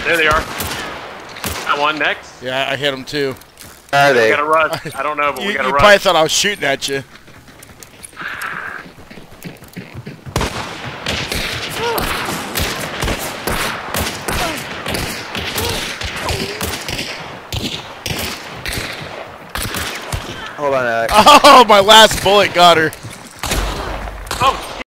There they are. Got one next. Yeah, I hit him too. Are they? We gotta rush. I don't know, but we gotta You rush. probably thought I was shooting at you. Hold on, Alex. Oh, my last bullet got her.